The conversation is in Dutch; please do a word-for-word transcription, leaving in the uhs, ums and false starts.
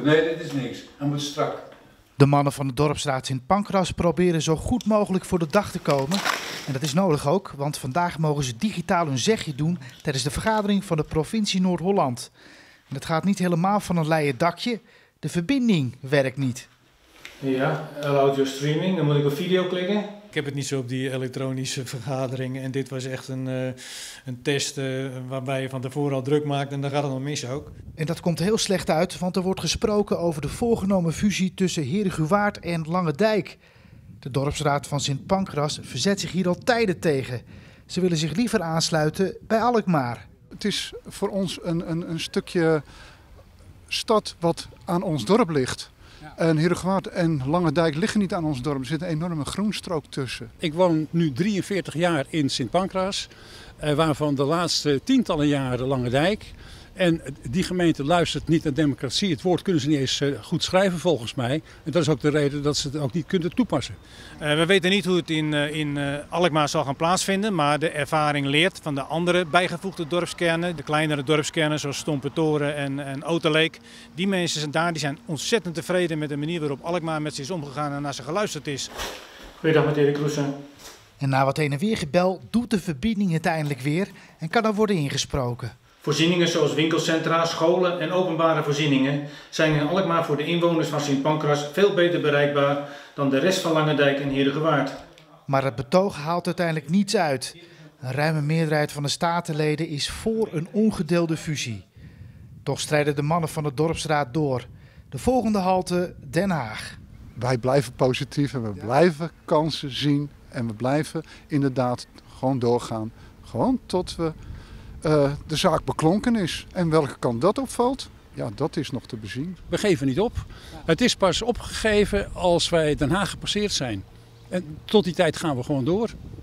Nee, dit is niks. Hij moet strak. De mannen van de dorpsraad Sint Pancras proberen zo goed mogelijk voor de dag te komen. En dat is nodig ook, want vandaag mogen ze digitaal hun zegje doen tijdens de vergadering van de provincie Noord-Holland. En het gaat niet helemaal van een leien dakje. De verbinding werkt niet. Ja, audio streaming, dan moet ik op video klikken. Ik heb het niet zo op die elektronische vergaderingen en dit was echt een, uh, een test uh, waarbij je van tevoren al druk maakt en dan gaat het nog mis ook. En dat komt heel slecht uit, want er wordt gesproken over de voorgenomen fusie tussen Heerhugowaard en Langendijk. De dorpsraad van Sint Pancras verzet zich hier al tijden tegen. Ze willen zich liever aansluiten bij Alkmaar. Het is voor ons een, een, een stukje stad wat aan ons dorp ligt. En Heerhugowaard en Langendijk liggen niet aan ons dorp. Er zit een enorme groenstrook tussen. Ik woon nu drieënveertig jaar in Sint Pancras, waarvan de laatste tientallen jaren Langendijk. En die gemeente luistert niet naar democratie. Het woord kunnen ze niet eens goed schrijven volgens mij. En dat is ook de reden dat ze het ook niet kunnen toepassen. Uh, we weten niet hoe het in, uh, in uh, Alkmaar zal gaan plaatsvinden. Maar de ervaring leert van de andere bijgevoegde dorpskernen. De kleinere dorpskernen zoals Stompertoren en, en Oterleek. Die mensen daar die zijn ontzettend tevreden met de manier waarop Alkmaar met ze is omgegaan en naar ze geluisterd is. Goeiedag meneer de Kroesen. En na wat heen en weer gebel doet de verbinding uiteindelijk weer en kan er worden ingesproken. Voorzieningen zoals winkelcentra, scholen en openbare voorzieningen zijn in Alkmaar voor de inwoners van Sint Pancras veel beter bereikbaar dan de rest van Langendijk en Heerhugowaard. Maar het betoog haalt uiteindelijk niets uit. Een ruime meerderheid van de statenleden is voor een ongedeelde fusie. Toch strijden de mannen van de dorpsraad door. De volgende halte Den Haag. Wij blijven positief en we blijven kansen zien en we blijven inderdaad gewoon doorgaan. Gewoon tot we... Uh, de zaak beklonken is. En welke kant dat opvalt, ja, dat is nog te bezien. We geven niet op. Het is pas opgegeven als wij Den Haag gepasseerd zijn. En tot die tijd gaan we gewoon door.